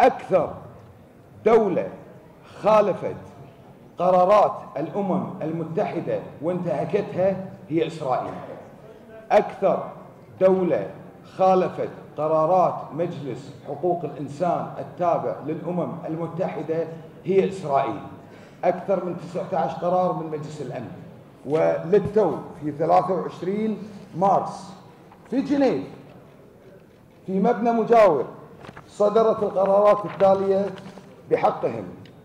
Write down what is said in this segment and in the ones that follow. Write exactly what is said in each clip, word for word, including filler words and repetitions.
أكثر دولة خالفت قرارات الأمم المتحدة وانتهكتها هي إسرائيل. أكثر دولة خالفت قرارات مجلس حقوق الإنسان التابع للأمم المتحدة هي إسرائيل. أكثر من تسعة عشر قرار من مجلس الأمن. وللتو في ثلاثة وعشرين مارس في جنيف في مبنى مجاور صدرت القرارات التالية بحقهم: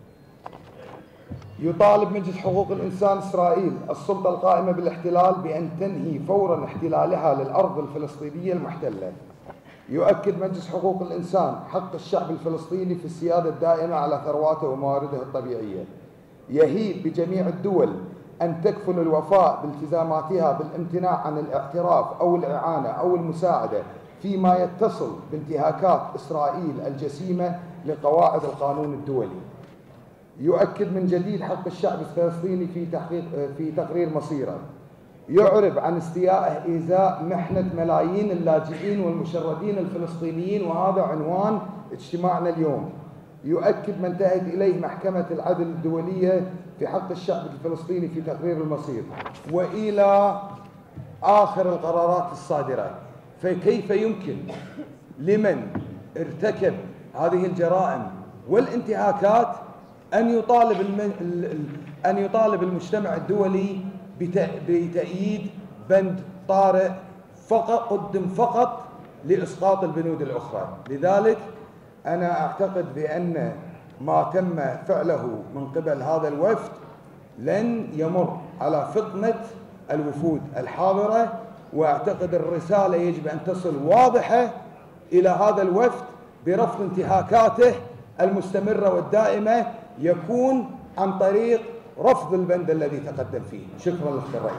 يطالب مجلس حقوق الإنسان إسرائيل السلطة القائمة بالاحتلال بأن تنهي فوراً احتلالها للأرض الفلسطينية المحتلة. يؤكد مجلس حقوق الإنسان حق الشعب الفلسطيني في السيادة الدائمة على ثرواته وموارده الطبيعية. يهيب بجميع الدول أن تكفل الوفاء بالتزاماتها بالامتناع عن الاعتراف أو الإعانة أو المساعدة فيما يتصل بانتهاكات إسرائيل الجسيمة لقواعد القانون الدولي. يؤكد من جديد حق الشعب الفلسطيني في تحقيق في تقرير مصيره. يعرب عن استيائه إزاء محنة ملايين اللاجئين والمشردين الفلسطينيين، وهذا عنوان اجتماعنا اليوم. يؤكد ما انتهت إليه محكمة العدل الدولية في حق الشعب الفلسطيني في تقرير المصير، وإلى آخر القرارات الصادرة. فكيف يمكن لمن ارتكب هذه الجرائم والانتهاكات أن يطالب الم... أن يطالب المجتمع الدولي بتأييد بند طارئ فقط قدم فقط لإسقاط البنود الأخرى؟ لذلك أنا أعتقد بأن ما تم فعله من قبل هذا الوفد لن يمر على فطنة الوفود الحاضرة، وأعتقد الرسالة يجب أن تصل واضحة إلى هذا الوفد برفض انتهاكاته المستمرة والدائمة، يكون عن طريق رفض البند الذي تقدم فيه. شكرا لك الرئيس.